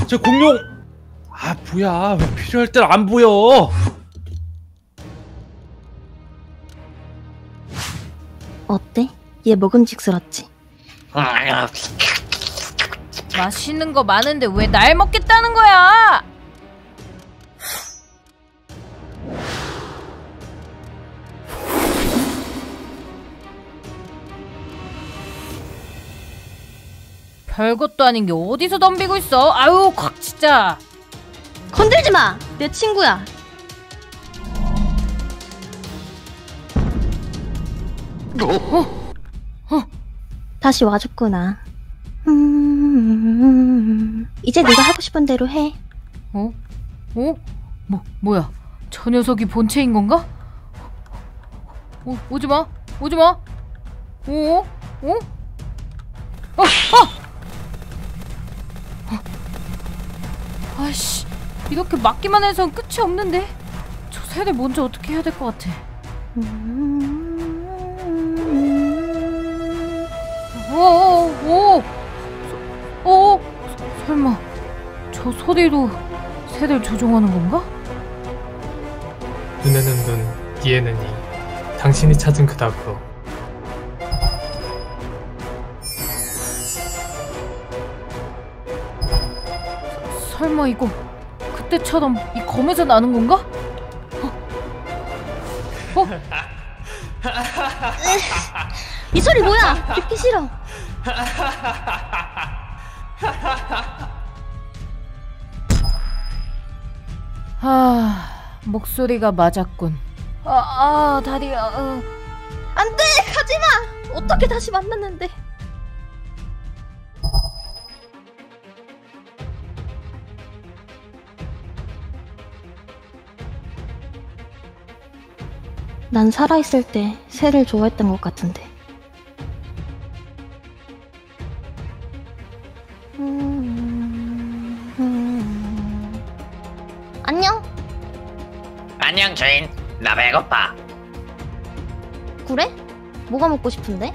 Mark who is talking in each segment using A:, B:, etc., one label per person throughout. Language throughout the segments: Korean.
A: 저 공룡! 아 뭐야, 왜 필요할 땐 안 보여?
B: 어때? 얘 먹음직스럽지?
C: 맛있는 거 많은데 왜 날 먹겠다는 거야? 별것도 아닌 게 어디서 덤비고 있어? 아유, 콱 진짜.
B: 건들지 마! 내 친구야. 다시 와줬구나. 이제 네가 하고 싶은 대로 해.
C: 어? 뭐야? 저 녀석이 본체인 건가? 오지 마. 아이씨, 이렇게 막기만 해선 끝이 없는데. 저 새를 먼저 어떻게 해야 될 것 같아. 설마 저 소리로 새를 조종하는 건가?
D: 눈에는 눈, 이에는 이. 당신이 찾은 그닥으로.
C: 설마 이거 그때처럼 이 검에서 나는 건가?
B: 이 소리 뭐야? 듣기 싫어.
C: 목소리가 맞았군. 다리야.
B: 안 돼! 가지마! 어떻게 다시 만났는데. 난 살아있을 때 새를 좋아했던 것 같은데. 안녕?
E: 안녕 주인, 나 배고파.
B: 그래? 뭐가 먹고 싶은데?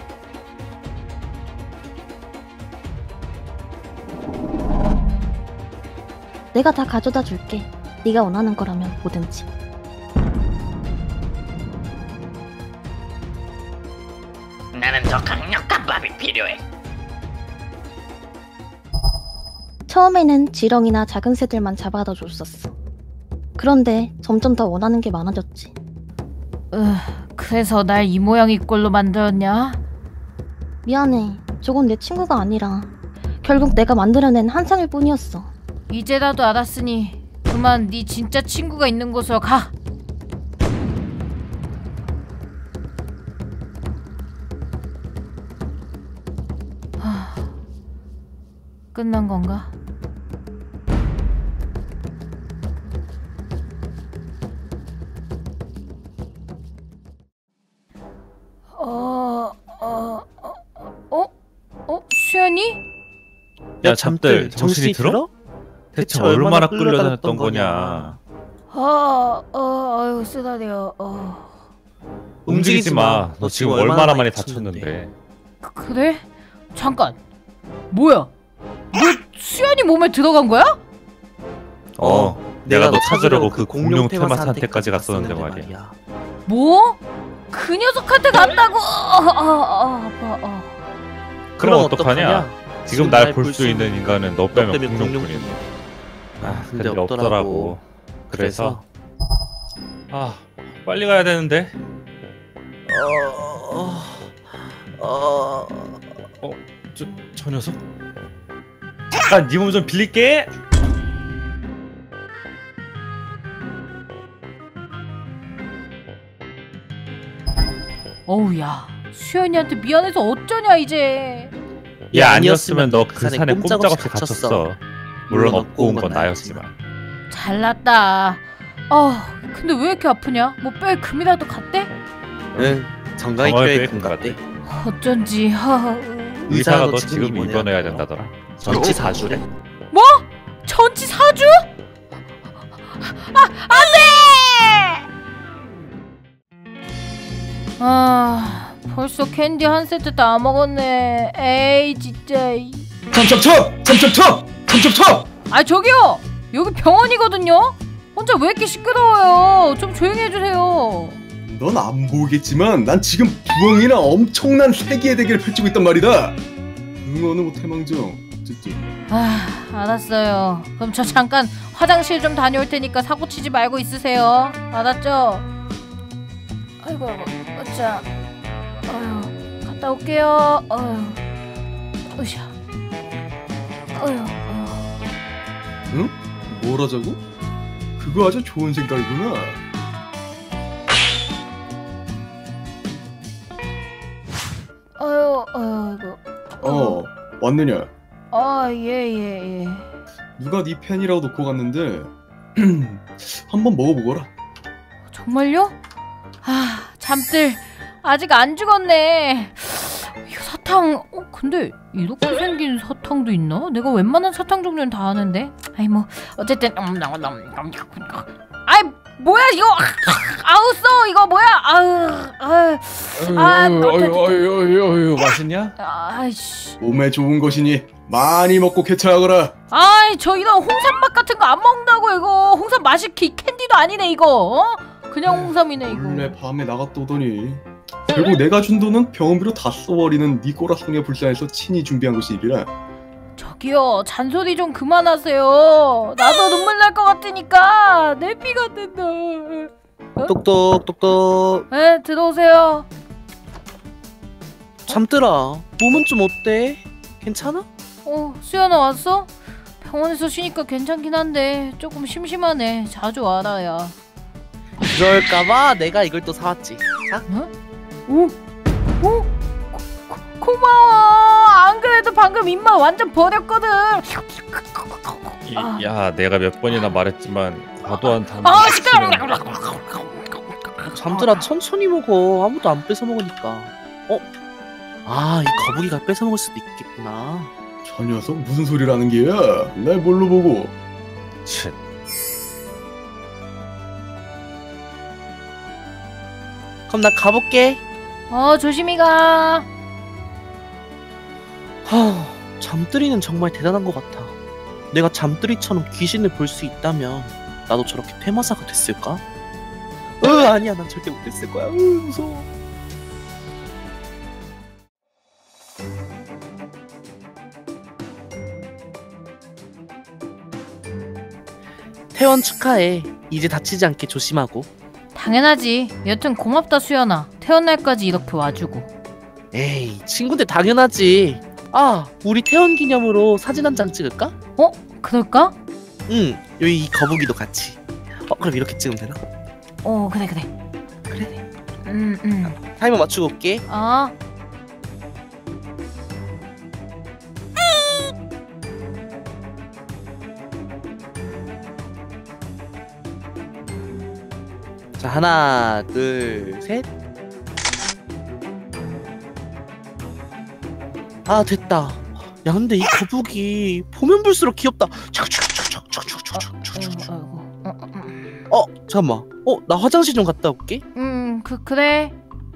B: 내가 다 가져다 줄게. 네가 원하는 거라면 뭐든지.
E: 나는 더 강력한 밥이 필요해.
B: 처음에는 지렁이나 작은 새들만 잡아다 줬었어. 그런데 점점 더 원하는 게 많아졌지.
C: 그래서 날 이 모양 이 꼴로 만들었냐?
B: 미안해. 저건 내 친구가 아니라 결국 내가 만들어낸 한 상일 뿐이었어.
C: 이제라도 알았으니 그만 네 진짜 친구가 있는 곳으로 가. 끝난 건가? 수연이?
A: 야 잠들, 정신이 들어? 대체 얼마나 끌려다녔던 거냐.
C: 아유 쓰다리야.
A: 움직이지 마. 너 지금 얼마나 많이 다쳤는데.
C: 그래? 잠깐. 뭐야? 너 수연이 몸에 들어간 거야?
A: 내가 너 찾으려고 그 공룡 테마사한테까지 갔었는데 말이야.
C: 뭐? 그 녀석한테 간다고? 아파.
A: 그럼 어떡하냐? 지금 날 볼 수 있는 인간은 너 빼면 공룡뿐이네. 근데 없더라고. 그래서 빨리 가야 되는데. 저 녀석? 잠깐 네 몸 좀 빌릴게.
C: 어우야, 수연이한테 미안해서 어쩌냐 이제.
A: 야 아니었으면 너 그 산에 꼼짝없이 갇혔어. 물론 업고 온 건 나였지만.
C: 잘났다. 근데 왜 이렇게 아프냐? 뭐 뼈에 금이라도 갔대?
F: 응, 정강이 뼈에 금 갔대.
C: 어쩐지.
A: 의사가 너 지금 입원해야 된다더라.
F: 전치 4주래.
C: 뭐? 전치 4주? 안돼! 벌써 캔디 한 세트 다 먹었네. 에이 진짜.
D: 점점점!
C: 아 저기요, 여기 병원이거든요. 혼자 왜 이렇게 시끄러워요? 좀 조용히 해주세요.
G: 넌 안 보이겠지만 난 지금 부엉이랑 엄청난 세기의 대결을 펼치고 있단 말이다. 응원은 못 해망정.
C: 아, 알았어요. 그럼 저 잠깐 화장실 좀 다녀올 테니까 사고 치지 말고 있으세요. 알았죠? 아이고, 어짜. 아유, 갔다 올게요. 아유, 으쌰. 아유.
G: 응? 뭘 하자고? 그거 아주 좋은 생각이구나.
C: 아이고.
G: 왔느냐?
C: 아, 예.
G: 누가 네 팬이라고 놓고 갔는데 한번 먹어보거라.
C: 정말요? 아, 잠들 아직 안 죽었네. 이거 사탕. 근데 이렇게 생긴 사탕도 있나? 내가 웬만한 사탕 종류는 다 아는데. 아이 뭐 어쨌든 아이 뭐야 이거. 아우 써 이거 뭐야.
A: 아유 맛있냐?
C: 아이씨.
G: 몸에 좋은 것이니 많이 먹고 쾌차하거라.
C: 아이 저 이런 홍삼맛 같은 거 안 먹는다고. 이거 홍삼 맛이 캔디도 아니네 이거. 그냥 홍삼이네 이거.
G: 원래 밤에 나갔다 오더니 결국 내가 준 돈은 병원비로 다 써버리는 니꼬라 성에 불쌍해서 친히 준비한 것이니라.
C: 저기요, 잔소리 좀 그만하세요. 나도 눈물 날 것 같으니까 내 피가 뜬다.
F: 똑똑.
C: 네, 들어오세요.
F: 잠들아, 몸은 좀 어때? 괜찮아?
C: 수연아 왔어? 병원에서 쉬니까 괜찮긴 한데 조금 심심하네. 자주 와라 야.
F: 그럴까봐 내가 이걸 또 사왔지. 자.
C: 고마워. 안 그래도 방금 입맛 완전 버렸거든.
A: 야, 내가 몇 번이나 말했지만 과도한 단맛.
C: 시끄러워.
F: 잠들아, 천천히 먹어. 아무도 안 뺏어 먹으니까. 이 거북이가 뺏어 먹을 수도 있겠구나.
G: 저 녀석 무슨 소리를 하는 게야? 날 뭘로 보고?
A: 치.
F: 그럼 나 가볼게.
C: 조심히 가.
F: 잠들이는 정말 대단한 것 같아. 내가 잠들이처럼 귀신을 볼 수 있다면 나도 저렇게 퇴마사가 됐을까? 아니야, 난 절대 못됐을 거야. 무서워. 퇴원 축하해. 이제 다치지 않게 조심하고.
C: 당연하지. 여튼 고맙다 수연아. 퇴원 날까지 이렇게 와주고.
F: 에이, 친구들 당연하지. 우리 퇴원 기념으로 사진 한 장 찍을까?
C: 그럴까?
F: 응, 여기 이 거북이도 같이. 그럼 이렇게 찍으면 되나?
C: 그래.
F: 타이머 맞추고 올게. 자, 하나, 둘, 셋. 됐다. 야, 근데 이 거북이 보면 볼수록 귀엽다. 잠깐만. 나 화장실 좀 갔다 올게.
C: 그래.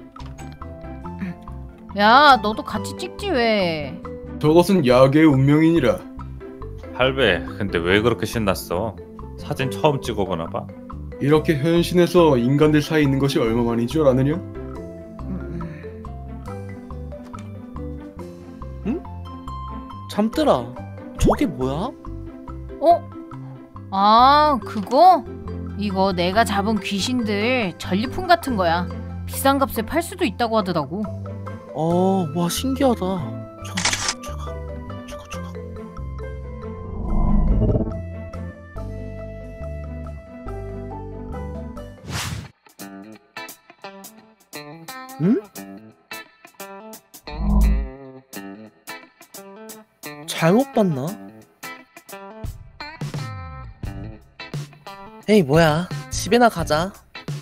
C: 야, 너도 같이 찍지 왜?
G: 저것은 야계의 운명이니라.
A: 할배, 근데 왜 그렇게 신났어? 사진 처음 찍어보나 봐.
G: 이렇게 현신에서 인간들 사이에 있는 것이 얼마만인 줄 아느냐?
F: 응? 잠들아, 저게 뭐야?
C: 그거? 이거 내가 잡은 귀신들 전리품 같은 거야. 비싼 값에 팔 수도 있다고 하더라고.
F: 와, 신기하다. 응? 잘못 봤나? 에이, 뭐야. 집에나 가자.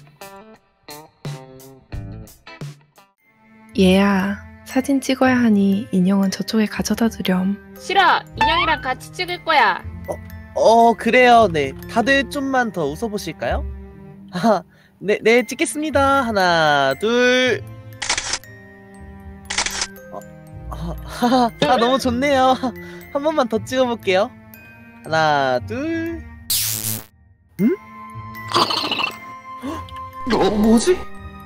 H: 얘야, 사진 찍어야 하니 인형은 저쪽에 가져다 두렴.
I: 싫어. 인형이랑 같이 찍을 거야.
F: 그래요. 네. 다들 좀만 더 웃어보실까요? 네, 찍겠습니다. 하나, 둘. 너무 좋네요. 한 번만 더 찍어볼게요. 하나, 둘. 응? 뭐지?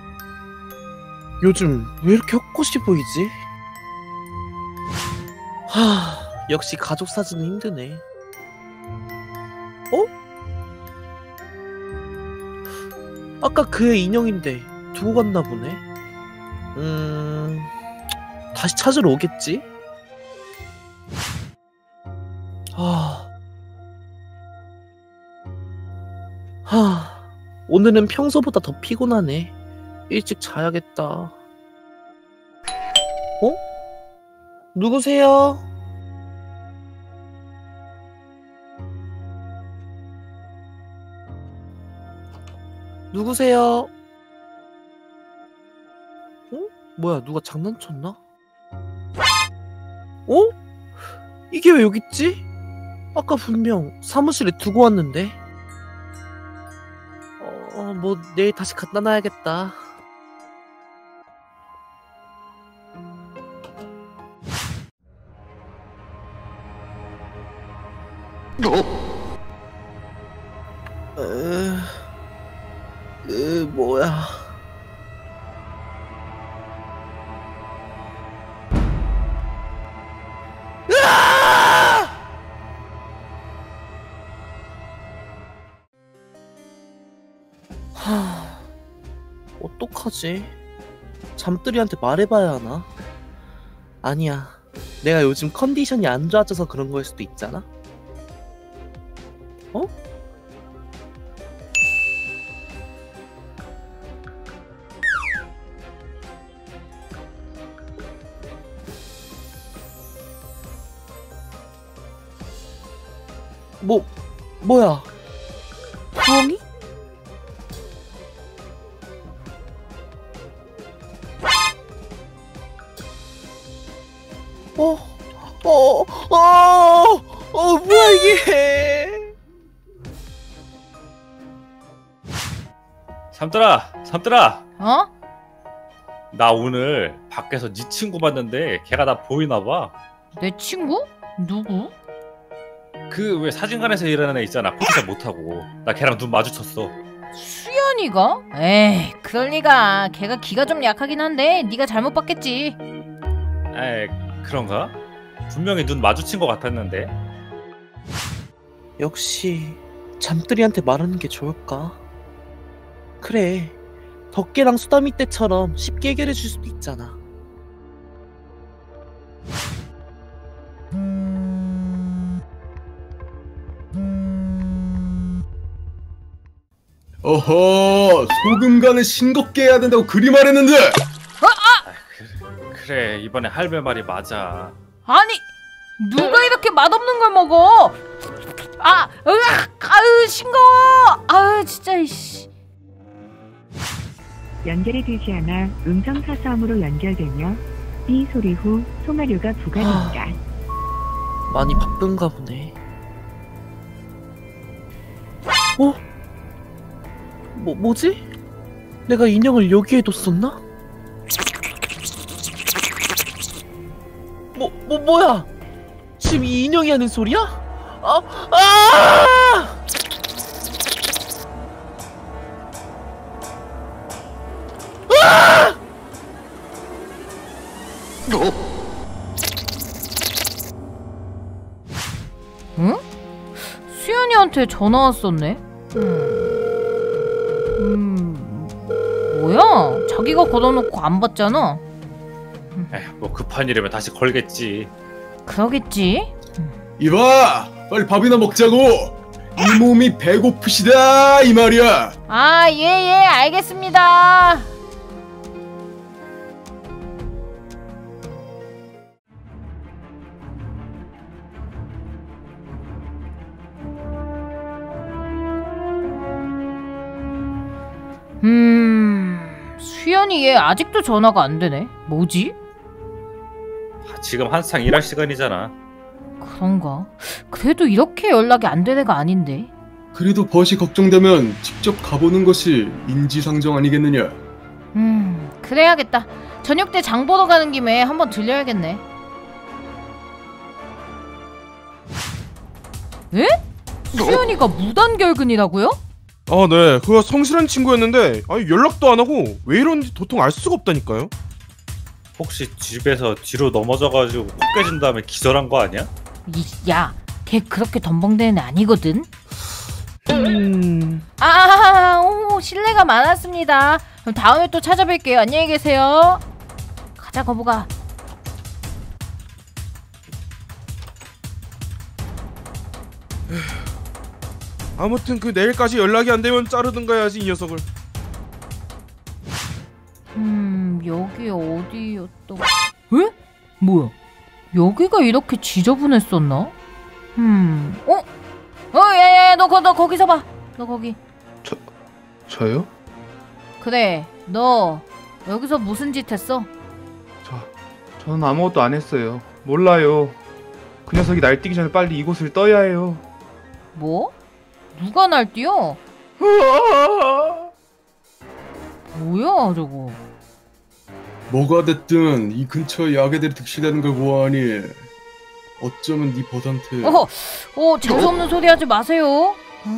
F: 요즘 왜 이렇게 헛것이 보이지? 역시 가족 사진은 힘드네. 아까 그의 인형인데 두고 갔나 보네. 다시 찾으러 오겠지? 오늘은 평소보다 더 피곤하네. 일찍 자야겠다. 누구세요? 누구세요? 뭐야, 누가 장난쳤나? 이게 왜 여기 있지? 아까 분명 사무실에 두고 왔는데. 뭐 내일 다시 갖다 놔야겠다. 뭐야. 어떡하지? 잠들이한테 말해봐야 하나? 아니야. 내가 요즘 컨디션이 안 좋아져서 그런 거일 수도 있잖아? 뭐야? 부엉이? 뭐야 이게?
A: 삼들아.
C: 어?
A: 나 오늘 밖에서 네 친구 봤는데 걔가 나 보이나 봐.
C: 내 친구? 누구?
A: 그 왜 사진관에서 일하는 애 있잖아. 포토샵 못하고. 나 걔랑 눈 마주쳤어.
C: 수연이가? 에이, 그럴 리가. 걔가 기가 좀 약하긴 한데 네가 잘못 봤겠지.
A: 에이, 그런가? 분명히 눈 마주친 것 같았는데.
F: 역시 잠들이한테 말하는 게 좋을까? 그래, 덕계랑 수다미 때처럼 쉽게 해결해 줄 수도 있잖아.
G: 어허, 소금간을 싱겁게 해야 된다고 그리 말했는데.
A: 그래, 이번에 할배 말이 맞아.
C: 아니, 누가 이렇게 맛없는 걸 먹어? 아유, 싱거워. 아유, 진짜 이씨.
J: 연결이 되지 않아 음성 사서음으로 연결되며 삐 소리 후 송화료가 부과됩니다.
F: 많이 바쁜가 보네. 뭐지? 내가 인형을 여기에 뒀었나? 뭐야? 지금 이 인형이 하는 소리야?
C: 응? 수연이한테 전화 왔었네? 뭐야? 자기가 걸어놓고 안 받잖아?
A: 에휴, 뭐 급한 일이면 다시 걸겠지.
C: 그러겠지?
G: 이봐, 빨리 밥이나 먹자고. 이 몸이 배고프시다 이 말이야.
C: 예, 알겠습니다. 수연이 얘 아직도 전화가 안 되네. 뭐지?
A: 지금 한창 일할 시간이잖아.
C: 그런가? 그래도 이렇게 연락이 안 된 애가 아닌데.
G: 그래도 벗이 걱정되면 직접 가보는 것이 인지상정 아니겠느냐.
C: 그래야겠다. 저녁 때 장 보러 가는 김에 한번 들려야겠네. 에? 수연이가 무단결근이라고요?
K: 아, 네. 그가 성실한 친구였는데 연락도 안 하고 왜 이런지 도통 알 수가 없다니까요.
A: 혹시 집에서 뒤로 넘어져가지고 코 깨진 다음에 기절한 거 아니야?
C: 야, 걔 그렇게 덤벙대는 애 아니거든? 오, 실례가 많았습니다. 그럼 다음에 또 찾아뵐게요. 안녕히 계세요. 가자, 거북아.
K: 아무튼 그 내일까지 연락이 안 되면 자르든가 해야지 이 녀석을.
C: 여기 어디였던? 에? 뭐야? 여기가 이렇게 지저분했었나? 야야야, 너 거기서 봐. 너 거기.
L: 저요?
C: 그래, 너 여기서 무슨 짓 했어?
L: 저는 아무것도 안 했어요. 몰라요. 그 녀석이 날뛰기 전에 빨리 이곳을 떠야 해요.
C: 뭐? 누가 날뛰어? 뭐야 저거?
G: 뭐가 됐든 이 근처에 야괴들이 득실되는 걸 보아하니 어쩌면 네 버드한테
C: 재수없는 소리 하지 마세요.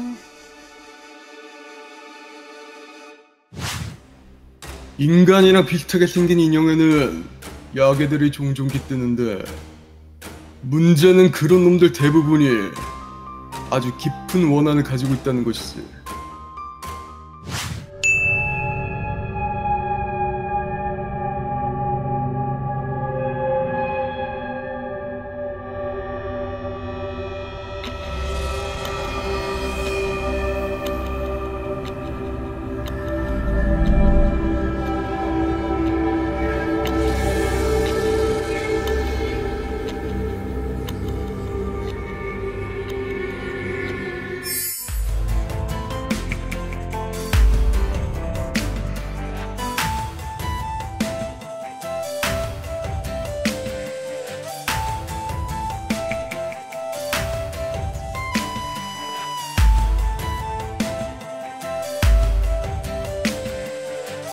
G: 인간이랑 비슷하게 생긴 인형에는 야괴들이 종종 깃드는데 문제는 그런 놈들 대부분이 아주 깊은 원한을 가지고 있다는 것이지.